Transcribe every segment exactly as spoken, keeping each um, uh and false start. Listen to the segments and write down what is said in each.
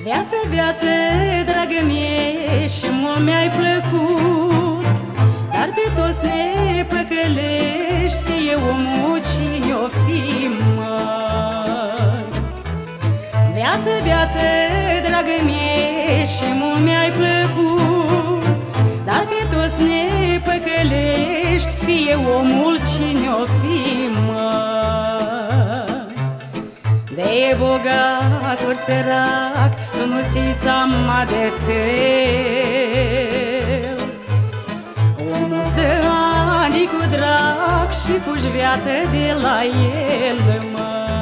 Viață, viață, dragă mie, și mult mi-ai plăcut, dar pe toți ne păcălești, fie omul cine-o fi, măi. Viață, viață, dragă mie, și mult mi-ai plăcut, dar pe toți ne păcălești, fie omul cine-o fi, măi. De bogat ori sărac, tu nu ții seama de fel. Omul-ți dă ani cu drag și fugi viață de la el, măi.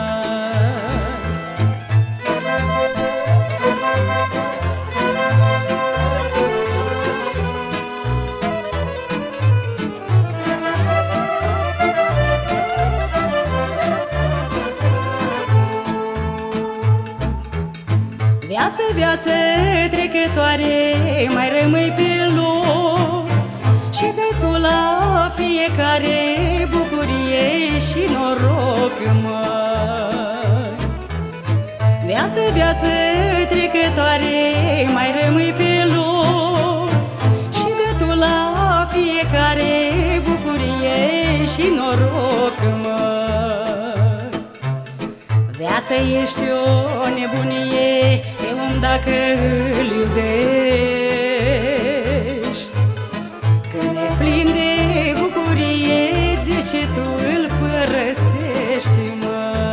Viață, viață trecătoare, mai rămâi pe loc și dai tu la fiecare bucurie și noroc, măi. Viață, viață trecătoare, mai rămâi pe loc și dai tu la fiecare bucurie și noroc, măi. Viața ești o nebunie, e om dacă îl iubești. Când e plin de bucurie, de ce tu îl părăsești, măi?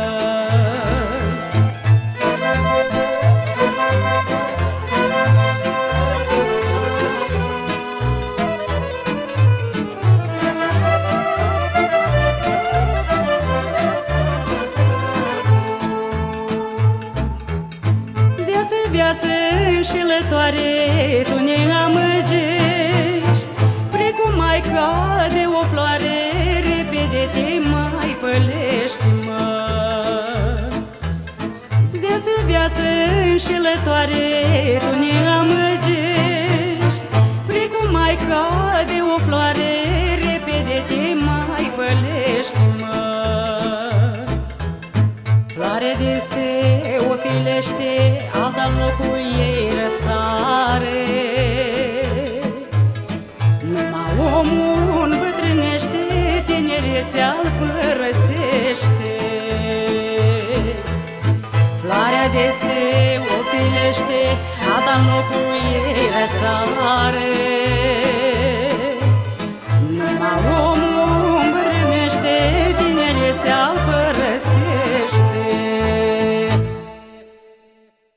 Viață înșelătoare, tu ne amăgești, precum mai cade o floare, repede te mai pălești, măi. Viață, viață înșelătoare, tu ne amăgești, precum mai cade o floare, repede te mai pălești, măi. Floarea de se o filește, alta locul ei răsare. Numai omul îmbătrânește, tinerețea-l părăsește. Floarea de se o filește, alta locul ei răsare.